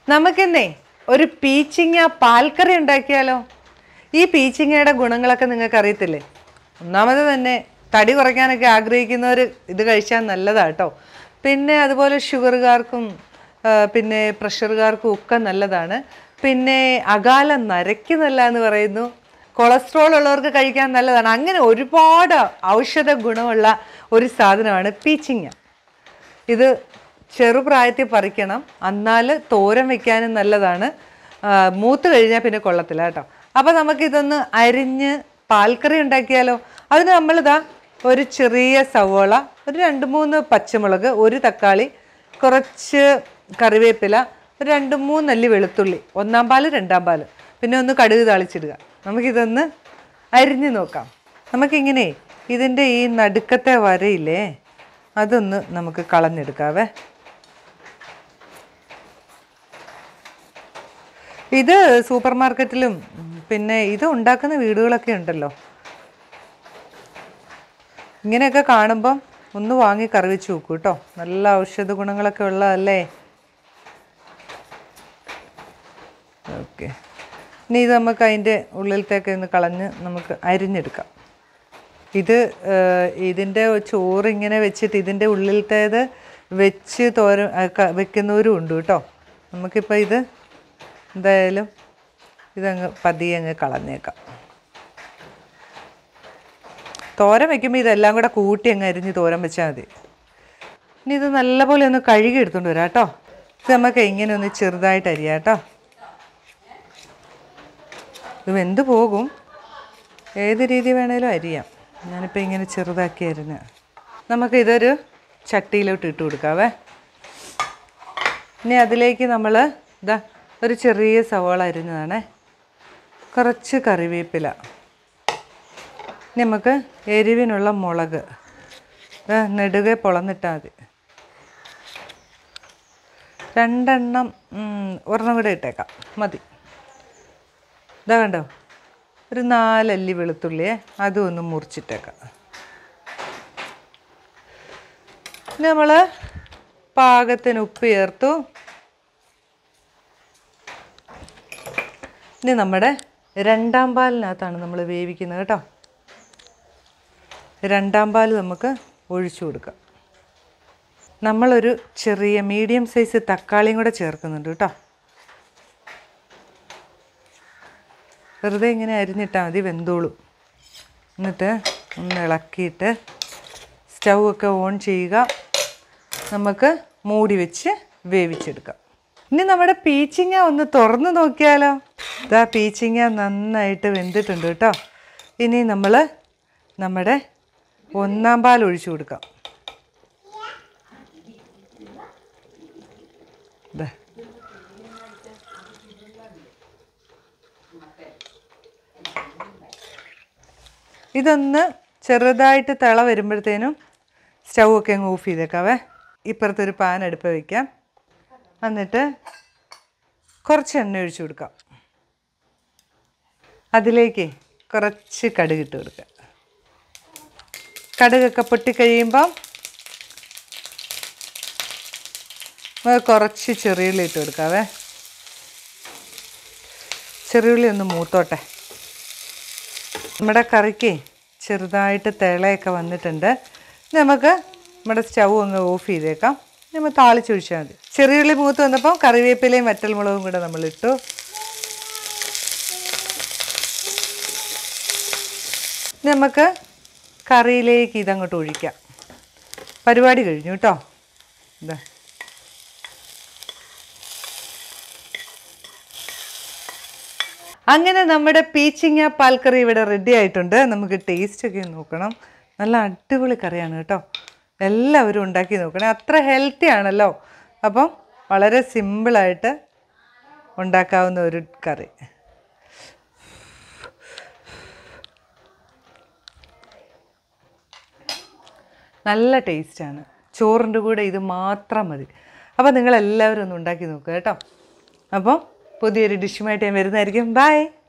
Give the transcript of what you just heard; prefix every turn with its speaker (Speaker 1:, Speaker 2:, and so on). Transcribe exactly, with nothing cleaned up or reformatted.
Speaker 1: നമുക്കെന്നേ ഒരു പീച്ചിങ്ങ പാൽക്കറി ഉണ്ടാക്കിയാലോ? ഈ പീച്ചിങ്ങയുടെ ഗുണങ്ങളൊക്കെ നിങ്ങൾക്ക് അറിയത്തില്ലേ? ഒന്നാമത് തന്നെ തടി കുറയ്ക്കാനൊക്കെ ആഗ്രഹിക്കുന്നവർ ഇത് കഴിച്ചാൽ നല്ലതാണ് കേട്ടോ. പിന്നെ അതുപോലെ ഷുഗറുകാർക്കും പിന്നെ പ്രഷറുകാർക്കും ഒക്കെ നല്ലതാണ്. പിന്നെ അകാല നരയ്ക്ക് നല്ല എന്ന് പറയുന്നു. കൊളസ്ട്രോൾ ഉള്ളവർക്ക് കഴിക്കാൻ നല്ലതാണ്. അങ്ങനെ ഒരുപാട് ഔഷധ ഗുണമുള്ള ഒരു സാധനമാണ് പീച്ചിങ്ങ. ഇത് ചെറുപ്രായത്തിൽ പറിക്കണം, എന്നാൽ തോരൻ വയ്ക്കാനും നല്ലതാണ്. മൂത്ത് കഴിഞ്ഞാൽ പിന്നെ കൊള്ളത്തില്ല കേട്ടോ. അപ്പോൾ നമുക്കിതൊന്ന് അരിഞ്ഞ് പാൽക്കറി ഉണ്ടാക്കിയാലോ? അതിന് നമ്മളിതാ ഒരു ചെറിയ സവോള, ഒരു രണ്ട് മൂന്ന് പച്ചമുളക്, ഒരു തക്കാളി, കുറച്ച് കറിവേപ്പില, ഒരു രണ്ട് മൂന്നല്ലി വെളുത്തുള്ളി, ഒന്നാം പാല് രണ്ടാം പാല്, പിന്നെ ഒന്ന് കടുക് താളിച്ചിടുക. നമുക്കിതൊന്ന് അരിഞ്ഞ് നോക്കാം. നമുക്കിങ്ങനെ ഇതിൻ്റെ ഈ നടുക്കത്തെ വരയില്ലേ, അതൊന്ന് നമുക്ക് കളഞ്ഞെടുക്കാവേ. ഇത് സൂപ്പർ മാർക്കറ്റിലും പിന്നെ ഇത് ഉണ്ടാക്കുന്ന വീടുകളൊക്കെ ഉണ്ടല്ലോ. ഇങ്ങനെയൊക്കെ കാണുമ്പം ഒന്ന് വാങ്ങി കറി വെച്ച് നോക്കൂ കേട്ടോ. നല്ല ഔഷധ ഗുണങ്ങളൊക്കെ ഉള്ളതല്ലേ. ഓക്കെ, ഇനി ഇത് നമുക്ക് അതിൻ്റെ ഉള്ളിലത്തേക്ക് ഒന്ന് കളഞ്ഞ് നമുക്ക് അരിഞ്ഞെടുക്കാം. ഇത് ഇതിൻ്റെ ചോറ് ഇങ്ങനെ വെച്ചിട്ട് ഇതിൻ്റെ ഉള്ളിലത്തേത് വെച്ച് തോര വെക്കുന്നവരും ഉണ്ട് കേട്ടോ. നമുക്കിപ്പോൾ ഇത് എന്തായാലും ഇതങ്ങ് പതിയെ അങ്ങ് കളഞ്ഞേക്കാം. തോരൻ വയ്ക്കുമ്പോൾ ഇതെല്ലാം കൂടെ കൂട്ടി അങ്ങ് അരിഞ്ഞ് തോരൻ വെച്ചാൽ മതി. ഇനി ഇത് നല്ലപോലെ ഒന്ന് കഴുകി എടുത്തുകൊണ്ട് വരാം കേട്ടോ. ഇത് നമുക്ക് ഇങ്ങനെ ഒന്ന് ചെറുതായിട്ട് അരിയാം കേട്ടോ. ഇത് വെന്ത് പോകും, ഏത് രീതി വേണേലും അരിയാം. ഞാനിപ്പോൾ ഇങ്ങനെ ചെറുതാക്കി അരിഞ്ഞ് നമുക്കിതൊരു ചട്ടിയിലോട്ട് ഇട്ട് കൊടുക്കാവേ. ഇനി അതിലേക്ക് നമ്മൾ ഇതാ ഒരു ചെറിയ സവാള അരിഞ്ഞതാണേ, കുറച്ച് കറിവേപ്പില, ഇനി നമുക്ക് എരിവിനുള്ള മുളക് നെടുകെ പൊളന്നിട്ടാൽ മതി. രണ്ടെണ്ണം ഒരെണ്ണം കൂടെ ഇട്ടേക്കാം, മതി. ഇതാ കണ്ടോ, ഒരു നാലല്ലി വെളുത്തുള്ളിയെ അതും ഒന്ന് മുറിച്ചിട്ടേക്കാം. ഇനി നമ്മൾ പാകത്തിന് ഉപ്പ് ചേർത്തു. ഇനി നമ്മുടെ രണ്ടാം പാലിനകത്താണ് നമ്മൾ വേവിക്കുന്നത് കേട്ടോ. രണ്ടാം പാൽ നമുക്ക് ഒഴിച്ചു കൊടുക്കാം. നമ്മളൊരു ചെറിയ മീഡിയം സൈസ് തക്കാളിയും കൂടെ ചേർക്കുന്നുണ്ട് കേട്ടോ. വെറുതെ ഇങ്ങനെ അരിഞ്ഞിട്ടാൽ മതി, വെന്തോളും. എന്നിട്ട് ഒന്ന് ഇളക്കിയിട്ട് സ്റ്റൗ ഒക്കെ ഓൺ ചെയ്യുക. നമുക്ക് മൂടി വെച്ച് വേവിച്ചെടുക്കാം. ഇനി നമ്മുടെ പീച്ചിങ്ങ ഒന്ന് തുറന്ന് നോക്കിയാലോ? ഇതാ പീച്ചിങ്ങ നന്നായിട്ട് വെന്തിട്ടുണ്ട് കേട്ടോ. ഇനി നമ്മൾ നമ്മുടെ ഒന്നാം പാൽ ഒഴിച്ചു കൊടുക്കാം. ഇതൊന്ന് ചെറുതായിട്ട് തിള വരുമ്പോഴത്തേനും സ്റ്റൗ ഒക്കെ അങ്ങ് ഓഫ് ചെയ്തേക്കാവേ. ഇപ്പുറത്തൊരു പാൻ അടുപ്പ് വയ്ക്കാം. എന്നിട്ട് കുറച്ച് എണ്ണ ഒഴിച്ചു കൊടുക്കാം. അതിലേക്ക് കുറച്ച് കടുക് ഇട്ട് കൊടുക്കുക. കടുകൊക്കെ പൊട്ടിക്കഴിയുമ്പം കുറച്ച് ചെറിയുള്ളി ഇട്ട് കൊടുക്കാവേ. ചെറിയുള്ളി ഒന്ന് മൂത്തോട്ടെ. നമ്മുടെ കറിക്ക് ചെറുതായിട്ട് തിളയൊക്കെ വന്നിട്ടുണ്ട്. നമുക്ക് നമ്മുടെ സ്റ്റൗ ഒന്ന് ഓഫ് ചെയ്തേക്കാം. നമ്മൾ താളിച്ചൊഴിച്ചാൽ മതി. ചെറിയുള്ളി മൂത്ത് വന്നപ്പോൾ കറിവേപ്പിലയും വറ്റൽമുളകും കൂടെ നമ്മളിട്ടു. നമുക്ക് കറിയിലേക്ക് ഇതങ്ങോട്ട് ഒഴിക്കാം. പരിപാടി കഴിഞ്ഞു കേട്ടോ. ഇതാ അങ്ങനെ നമ്മുടെ പീച്ചിങ്ങ പാൽക്കറി ഇവിടെ റെഡി ആയിട്ടുണ്ട്. നമുക്ക് ടേസ്റ്റൊക്കെ നോക്കണം. നല്ല അടിപൊളി കറിയാണ് കേട്ടോ. എല്ലാവരും ഉണ്ടാക്കി നോക്കണേ. അത്ര ഹെൽത്തി ആണല്ലോ. അപ്പം വളരെ സിമ്പിളായിട്ട് ഉണ്ടാക്കാവുന്ന ഒരു കറി. നല്ല ടേസ്റ്റാണ്. ചോറിൻ്റെ കൂടെ ഇത് മാത്രം മതി. അപ്പോൾ നിങ്ങളെല്ലാവരും ഒന്ന് ഉണ്ടാക്കി നോക്കുക കേട്ടോ. അപ്പോൾ പുതിയൊരു ഡിഷുമായിട്ട് ഞാൻ വരുന്നതായിരിക്കും. ബൈ.